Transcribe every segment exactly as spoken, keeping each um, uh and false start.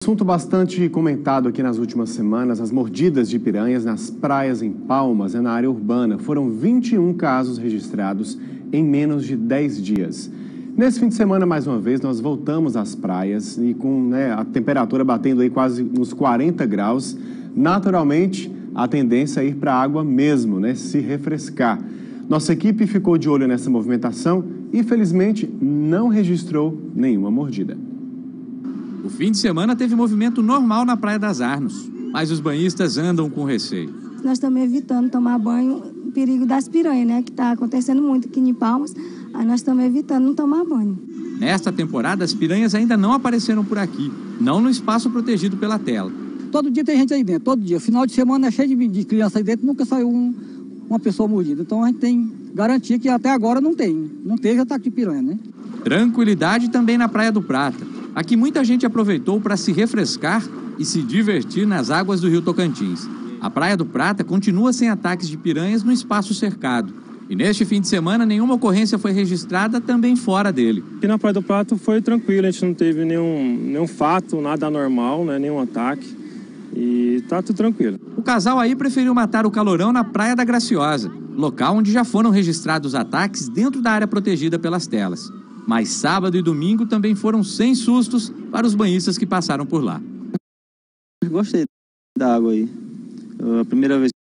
Assunto bastante comentado aqui nas últimas semanas, as mordidas de piranhas nas praias em Palmas, na área urbana. Foram vinte e um casos registrados em menos de dez dias. Nesse fim de semana, mais uma vez, nós voltamos às praias e com né, a temperatura batendo aí quase nos quarenta graus, naturalmente a tendência é ir para a água mesmo, né, se refrescar. Nossa equipe ficou de olho nessa movimentação e, felizmente, não registrou nenhuma mordida. O fim de semana teve movimento normal na Praia das Arnos, mas os banhistas andam com receio. Nós estamos evitando tomar banho, o perigo das piranhas, né? Que está acontecendo muito aqui em Palmas, aí nós estamos evitando não tomar banho. Nesta temporada, as piranhas ainda não apareceram por aqui, não no espaço protegido pela tela. Todo dia tem gente aí dentro, todo dia. Final de semana é cheio de, de criança aí dentro, nunca saiu um, uma pessoa mordida. Então a gente tem garantia que até agora não tem. Não teve ataque de piranha, né? Tranquilidade também na Praia do Prata. Aqui muita gente aproveitou para se refrescar e se divertir nas águas do Rio Tocantins. A Praia do Prata continua sem ataques de piranhas no espaço cercado. E neste fim de semana, nenhuma ocorrência foi registrada também fora dele. Aqui na Praia do Prata foi tranquilo, a gente não teve nenhum, nenhum fato, nada anormal, né, nenhum ataque. E tá tudo tranquilo. O casal aí preferiu matar o calorão na Praia da Graciosa, local onde já foram registrados ataques dentro da área protegida pelas telas. Mas sábado e domingo também foram sem sustos para os banhistas que passaram por lá. Gostei da água aí. A primeira vez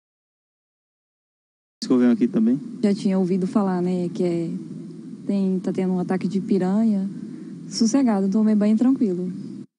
que eu venho aqui também. Já tinha ouvido falar, né, que é, tem, tá tendo um ataque de piranha. Sossegado, tomei banho tranquilo.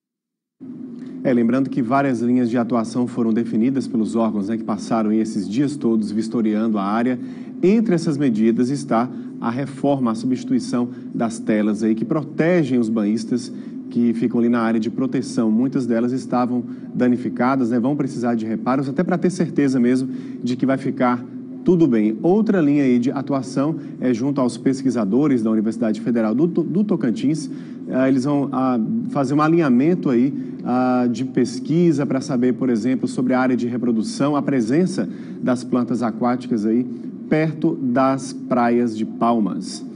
É, lembrando que várias linhas de atuação foram definidas pelos órgãos né, que passaram esses dias todos vistoriando a área. Entre essas medidas está a reforma, a substituição das telas aí que protegem os banhistas que ficam ali na área de proteção. Muitas delas estavam danificadas, né, vão precisar de reparos, até para ter certeza mesmo de que vai ficar tudo bem. Outra linha aí de atuação é junto aos pesquisadores da Universidade Federal do, do Tocantins. Ah, eles vão ah, fazer um alinhamento aí ah, de pesquisa para saber, por exemplo, sobre a área de reprodução, a presença das plantas aquáticas aí perto das praias de Palmas.